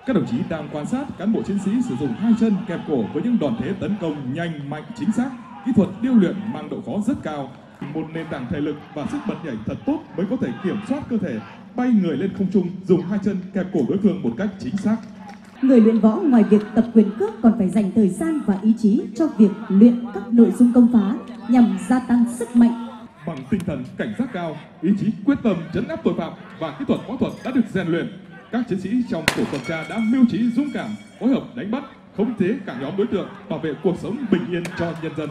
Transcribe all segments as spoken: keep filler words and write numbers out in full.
Các đồng chí đang quan sát cán bộ chiến sĩ sử dụng hai chân kẹp cổ với những đòn thế tấn công nhanh, mạnh, chính xác, kỹ thuật điêu luyện mang độ khó rất cao. Một nền tảng thể lực và sức bật nhảy thật tốt mới có thể kiểm soát cơ thể, bay người lên không trung, dùng hai chân kẹp cổ đối phương một cách chính xác. Người luyện võ ngoài việc tập quyền cước còn phải dành thời gian và ý chí cho việc luyện các nội dung công phá nhằm gia tăng sức mạnh. Bằng tinh thần cảnh giác cao, ý chí quyết tâm trấn áp tội phạm và kỹ thuật võ thuật đã được rèn luyện, các chiến sĩ trong tổ tuần tra đã mưu trí dũng cảm, phối hợp đánh bắt, khống chế cả nhóm đối tượng, bảo vệ cuộc sống bình yên cho nhân dân.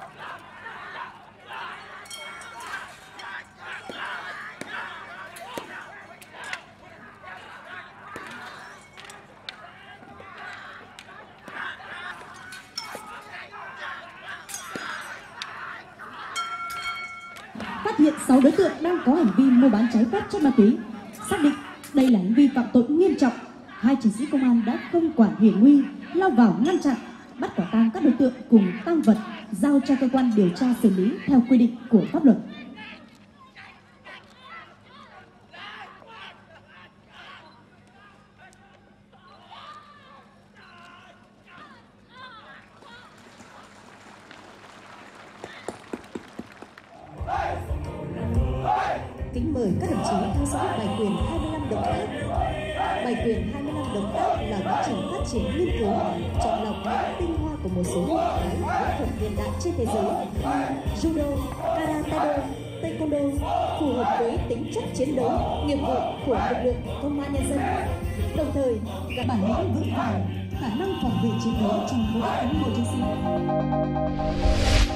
Phát hiện sáu đối tượng đang có hành vi mua bán trái phép chất ma túy. Xác định đây là hành vi phạm tội nghiêm trọng, hai chiến sĩ công an đã không quản hiểm nguy, lao vào ngăn chặn, bắt quả tang các đối tượng cùng tang vật, giao cho cơ quan điều tra xử lý theo quy định của pháp luật. Kính mời các đồng chí theo dõi bài quyền hai mươi lăm động tác. Bài quyền hai mươi lăm động tác là quá trình phát triển nghiên cứu, chọn lọc những tinh hoa của một số môn phái võ thuật hiện đại trên thế giới như judo, karate-do, taekwondo, phù hợp với tính chất chiến đấu, nghiệp vụ của lực lượng công an nhân dân. Đồng thời, cả bản lĩnh vững vàng, khả năng phòng vệ chiến đấu trong mỗi cán bộ chiến sĩ.